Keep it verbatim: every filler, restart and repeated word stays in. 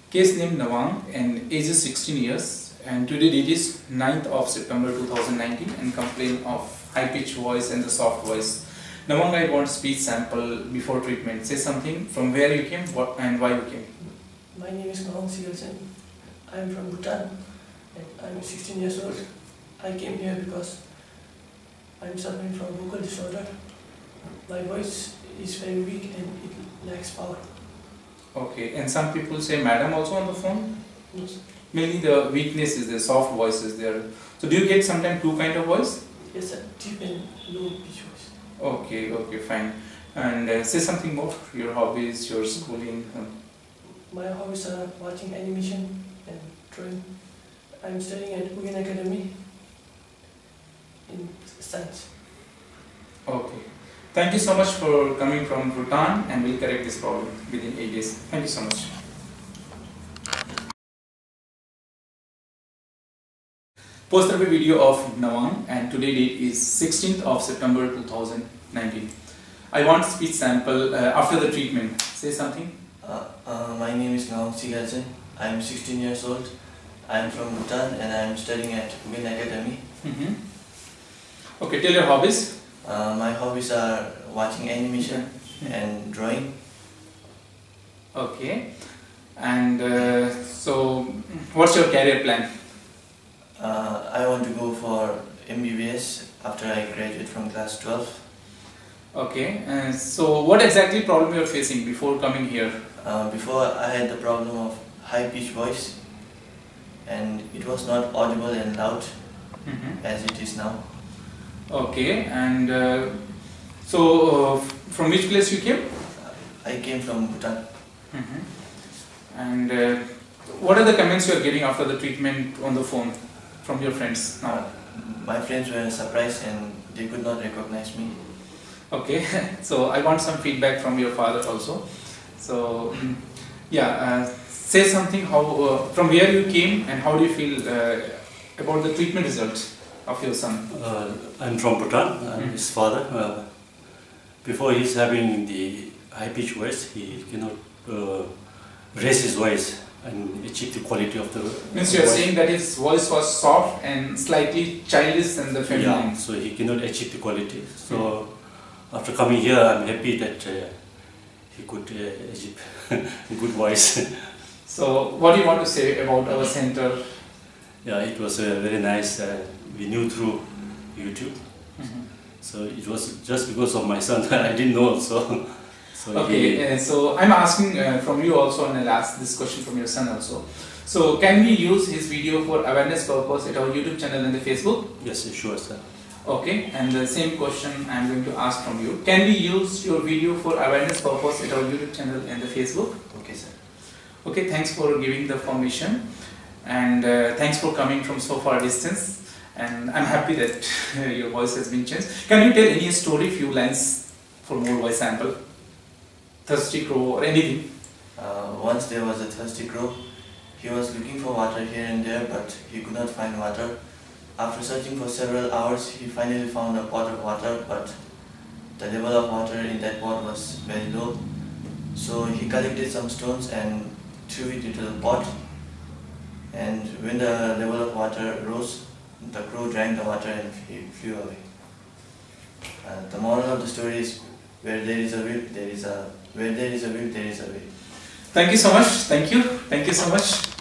Case name Nawang and age is sixteen years, and today date is ninth of September two thousand nineteen, and complain of high pitched voice and the soft voice. Nawang, I want speech sample before treatment. Say something from where you came, what and why you came. My name is Nawang. I am from Bhutan and I am sixteen years old. I came here because I am suffering from vocal disorder. My voice is very weak and it lacks power. Okay, and some people say madam also on the phone? Yes. Mainly the weakness is the soft voice is there. So do you get sometimes two kind of voice? Yes sir, deep and low pitch voice. Okay, okay, fine. And uh, say something more, your hobbies, your schooling. Um. My hobbies are watching animation and drawing. I am studying at Bhutan Academy in science. Okay. Thank you so much for coming from Bhutan, and we'll correct this problem within eight days. Thank you so much. Post-therapy video of Nawang, and today date is sixteenth of September two thousand nineteen. I want speech sample uh, after the treatment. Say something. Uh, uh, my name is Nawang. I am sixteen years old. I am from Bhutan and I am studying at Bhutan Academy. Mm-hmm. Okay, tell your hobbies. Uh, my hobbies are watching animation mm-hmm. and drawing. Okay. And uh, so, what's your career plan? Uh, I want to go for M B B S after I graduate from class twelve. Okay. Uh, so, what exactly problem you are facing before coming here? Uh, before I had the problem of high pitched voice, and it was not audible and loud mm-hmm. as it is now. Okay, and uh, so uh, from which place you came? I came from Bhutan. Mm-hmm. And uh, what are the comments you are getting after the treatment on the phone from your friends now? Uh, my friends were surprised and they could not recognize me. Okay, so I want some feedback from your father also. So yeah, uh, say something how uh, from where you came and how do you feel uh, about the treatment results of your son? Uh, I'm from Bhutan. I'm mm-hmm. his father. Uh, before he's having the high pitched voice, he cannot uh, raise his voice and achieve the quality of the Means you are saying that his voice was soft and slightly childish and the feminine. Yeah, so he cannot achieve the quality. So mm-hmm. after coming here, I'm happy that uh, he could uh, achieve a good voice. So what do you want to say about our center? Yeah, it was uh, very nice. Uh, we knew through YouTube. Mm-hmm. So it was just because of my son. I didn't know. So, so okay. He, uh, so I'm asking uh, from you also, and I'll ask this question from your son also. So can we use his video for awareness purpose at our YouTube channel and the Facebook? Yes, sure, sir. Okay. And the same question I'm going to ask from you. Can we use your video for awareness purpose at our YouTube channel and the Facebook? Okay, sir. Okay. Thanks for giving the permission, and uh, thanks for coming from so far distance. And I'm happy that uh, your voice has been changed. Can you tell any story, few lines for more voice sample? Thirsty crow or anything? Uh, once there was a thirsty crow. He was looking for water here and there, but he could not find water. After searching for several hours, he finally found a pot of water, but the level of water in that pot was very low. So he collected some stones and threw it into the pot. And when the level of water rose, the crow drank the water and he flew away. Uh, the moral of the story is, where there is a will, there is a where there is a will, there is a way. Thank you so much. Thank you. Thank you so much.